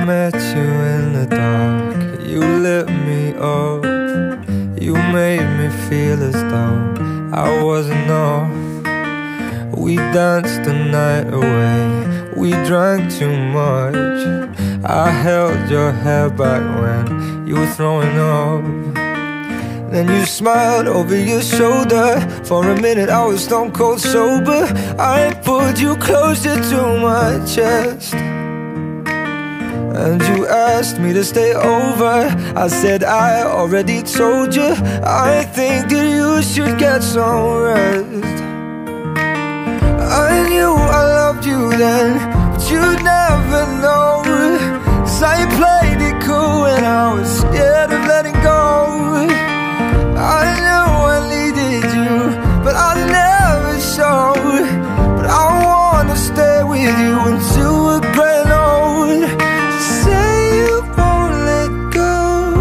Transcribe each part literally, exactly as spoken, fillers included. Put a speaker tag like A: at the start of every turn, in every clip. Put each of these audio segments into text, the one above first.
A: met you in the dark, you lit me up. You made me feel as though I wasn't off. We danced the night away, we drank too much. I held your hair back when you were throwing up. Then you smiled over your shoulder. For a minute I was stone cold sober. I pulled you closer to my chest, and you asked me to stay over. I said I already told you, I think that you should get some rest. I knew I loved you then, but you'd never know. 'Cause I played it cool and I was scared of letting go. I knew I needed you, but I never showed. But I wanna stay with you until we're growing old. Just say you won't let go.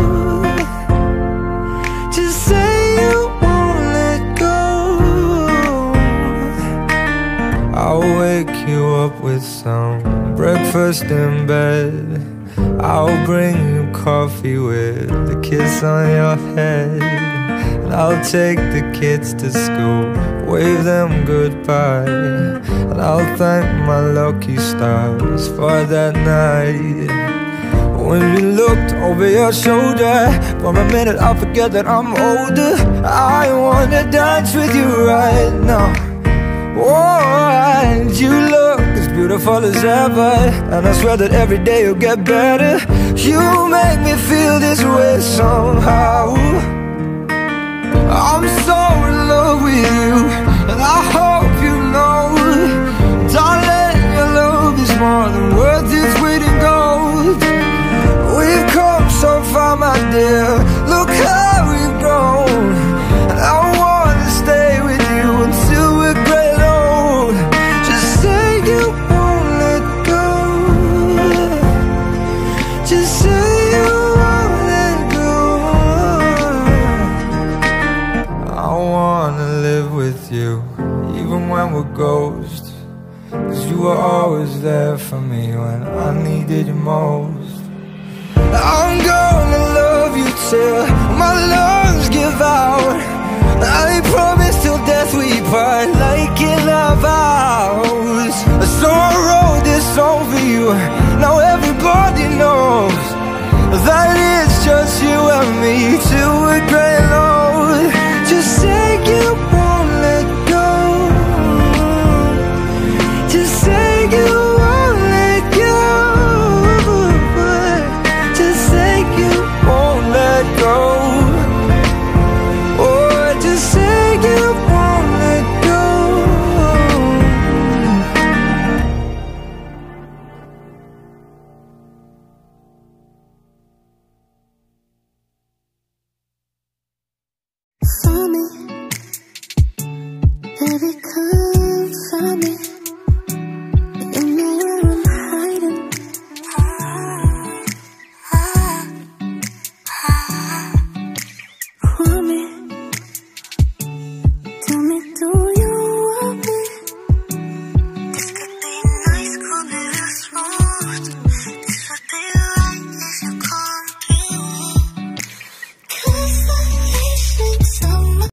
A: Just say you won't let go. I'll wake you up with some breakfast in bed. I'll bring you coffee with a kiss on your head. And I'll take the kids to school, wave them goodbye. And I'll thank my lucky stars for that night. When you looked over your shoulder, for a minute I forget that I'm older. I wanna dance with you right now. Oh, and you look as beautiful as ever, and I swear that every day you'll get better. You make me feel this way somehow. I'm so in love with you, and I hope you know, darling, your love is more than worth its weight in gold. We've come so far, my dear, look how we've grown. And I wanna stay with you until we're great old. Just say you won't let go. Just say you won't let go. I wanna live with you, even when we're ghosts. 'Cause you were always there for me when I needed you most. I'm gonna love you till my lungs give out. I promise till death we part, like in our vows. So I wrote this song for you, now everybody knows that it's just you and me till we're great.